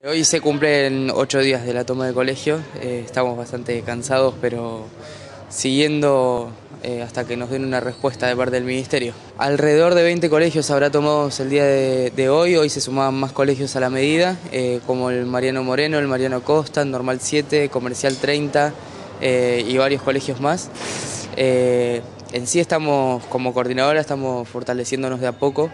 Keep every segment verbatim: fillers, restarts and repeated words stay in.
Hoy se cumplen ocho días de la toma de colegio, eh, estamos bastante cansados, pero siguiendo eh, hasta que nos den una respuesta de parte del Ministerio. Alrededor de veinte colegios habrá tomado el día de, de hoy, hoy se sumaban más colegios a la medida, eh, como el Mariano Moreno, el Mariano Costa, el Normal siete, Comercial treinta eh, y varios colegios más. Eh, en sí estamos, como coordinadora, estamos fortaleciéndonos de a poco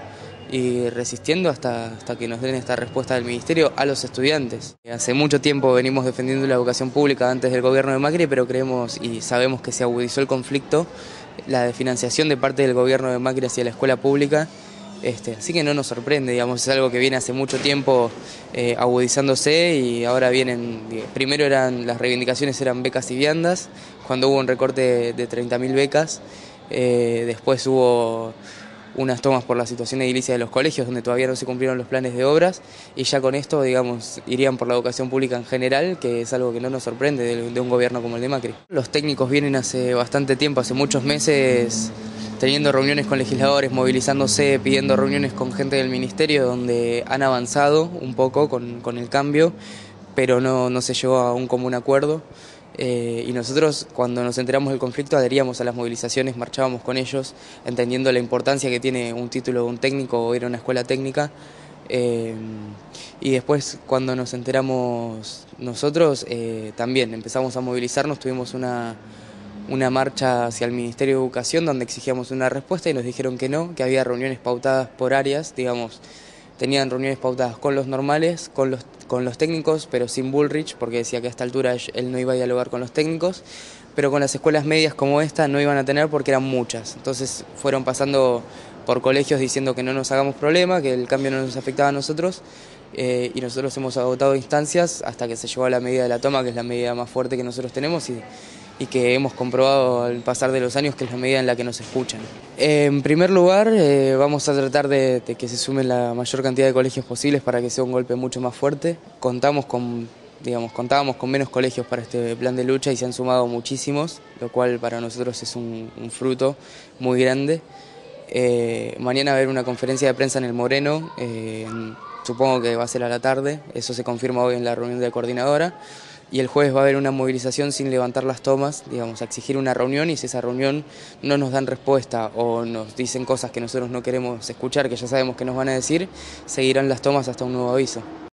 y resistiendo hasta, hasta que nos den esta respuesta del Ministerio a los estudiantes. Hace mucho tiempo venimos defendiendo la educación pública antes del gobierno de Macri, pero creemos y sabemos que se agudizó el conflicto, la de financiación de parte del gobierno de Macri hacia la escuela pública, este, así que no nos sorprende, digamos, es algo que viene hace mucho tiempo eh, agudizándose y ahora vienen, primero eran las reivindicaciones eran becas y viandas, cuando hubo un recorte de, de treinta mil becas, eh, después hubo unas tomas por la situación edilicia de los colegios donde todavía no se cumplieron los planes de obras y ya con esto, digamos, irían por la educación pública en general, que es algo que no nos sorprende de, de un gobierno como el de Macri. Los técnicos vienen hace bastante tiempo, hace muchos meses, teniendo reuniones con legisladores, movilizándose, pidiendo reuniones con gente del ministerio donde han avanzado un poco con, con el cambio, pero no, no se llegó a un común acuerdo. Eh, y nosotros, cuando nos enteramos del conflicto, adheríamos a las movilizaciones, marchábamos con ellos, entendiendo la importancia que tiene un título de un técnico o ir a una escuela técnica. Eh, y después, cuando nos enteramos nosotros, eh, también empezamos a movilizarnos, tuvimos una, una marcha hacia el Ministerio de Educación donde exigíamos una respuesta y nos dijeron que no, que había reuniones pautadas por áreas, digamos. Tenían reuniones pautadas con los normales, con los, con los técnicos, pero sin Bullrich, porque decía que a esta altura él no iba a dialogar con los técnicos, pero con las escuelas medias como esta no iban a tener porque eran muchas. Entonces fueron pasando por colegios diciendo que no nos hagamos problema, que el cambio no nos afectaba a nosotros, eh, y nosotros hemos agotado instancias hasta que se llegó a la medida de la toma, que es la medida más fuerte que nosotros tenemos y, y que hemos comprobado al pasar de los años que es la medida en la que nos escuchan. Eh, en primer lugar, eh, vamos a tratar de, de que se sumen la mayor cantidad de colegios posibles para que sea un golpe mucho más fuerte. Contamos con, digamos, contábamos con menos colegios para este plan de lucha y se han sumado muchísimos, lo cual para nosotros es un, un fruto muy grande. Eh, mañana va a haber una conferencia de prensa en el Moreno, eh, supongo que va a ser a la tarde, eso se confirma hoy en la reunión de coordinadora. Y el jueves va a haber una movilización sin levantar las tomas, digamos, a exigir una reunión y si esa reunión no nos dan respuesta o nos dicen cosas que nosotros no queremos escuchar, que ya sabemos que nos van a decir, seguirán las tomas hasta un nuevo aviso.